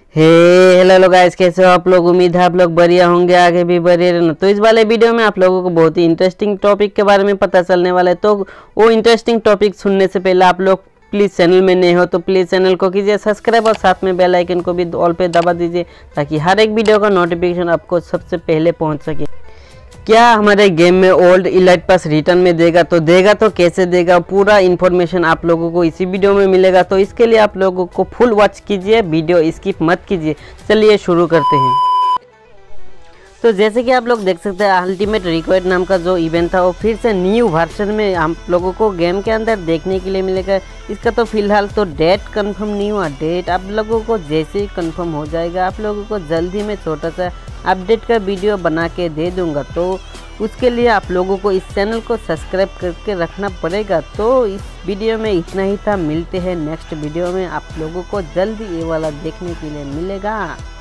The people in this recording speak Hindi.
हे हेलो गाइस, कैसे हो आप लोग। उम्मीद है आप लोग बढ़िया होंगे, आगे भी बढ़िया रहना। तो इस वाले वीडियो में आप लोगों को बहुत ही इंटरेस्टिंग टॉपिक के बारे में पता चलने वाला है। तो वो इंटरेस्टिंग टॉपिक सुनने से पहले आप लोग प्लीज़ चैनल में नए हो तो प्लीज़ चैनल को कीजिए सब्सक्राइब और साथ में बेल आइकन को भी ऑल पे दबा दीजिए ताकि हर एक वीडियो का नोटिफिकेशन आपको सबसे पहले पहुँच सके। क्या हमारे गेम में ओल्ड इलाइट पास रिटर्न में देगा तो कैसे देगा, पूरा इन्फॉर्मेशन आप लोगों को इसी वीडियो में मिलेगा। तो इसके लिए आप लोगों को फुल वॉच कीजिए, वीडियो स्किप मत कीजिए। चलिए शुरू करते हैं। तो जैसे कि आप लोग देख सकते हैं, अल्टीमेट रिक्वेस्ट नाम का जो इवेंट था वो फिर से न्यू वर्जन में हम लोगों को गेम के अंदर देखने के लिए मिलेगा। इसका तो फिलहाल तो डेट कंफर्म नहीं हुआ। डेट आप लोगों को जैसे ही कंफर्म हो जाएगा आप लोगों को जल्दी में छोटा सा अपडेट का वीडियो बना के दे दूंगा। तो उसके लिए आप लोगों को इस चैनल को सब्सक्राइब करके रखना पड़ेगा। तो इस वीडियो में इतना ही था, मिलते हैं नेक्स्ट वीडियो में। आप लोगों को जल्दी ये वाला देखने के लिए मिलेगा।